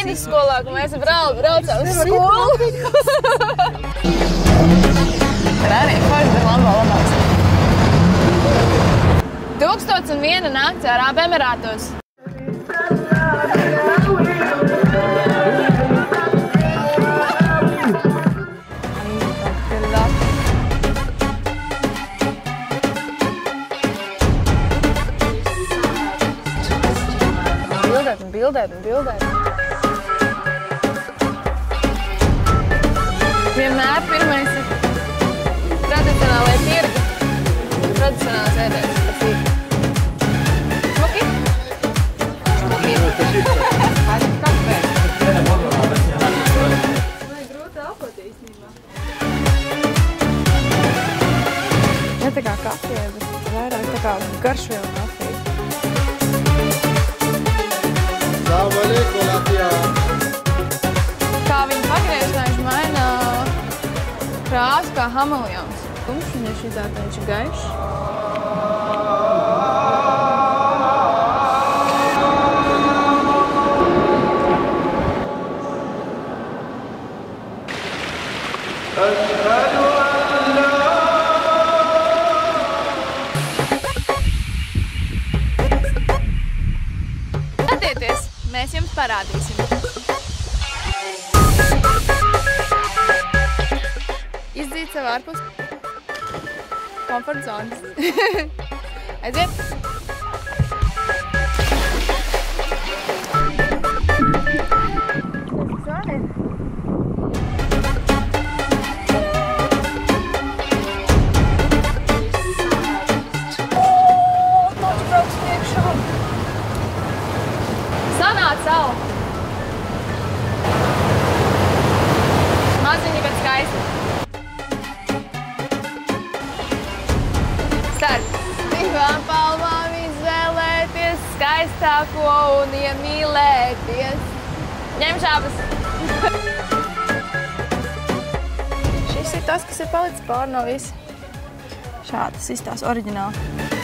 vidusskolā, kad mēs braucām uz skolu. Tur arī forši, bet Lambo labāks. 1001 nakts Arābu Emirātos. Bildēt. Vienmēr pirmais ir tradicionālai tirgi. Tradicionāls ēdējums. Smuki? Smuki. Kāds kafē? Vai grūti elpot īstenībā? Ne tā kā kafija, bet vairāk tā kā garšvielu kafija. Kā viņi pagriežnā, viņš maina krāsu kā hameleons. Tumšs, un ja šitā viņš ir gaišs. Skatieties, mēs jums parādīsim. Izdzīt sev ārpus komforta zonas. Aiziet! Sanāc savu! Maziņi, bet skaisti. Starp divām palmām izvēlēties skaistāko un iemīlēties. Ņem žabas! Šis ir tas, kas ir palicis pāri no visa. Šāds izstās oriģināli.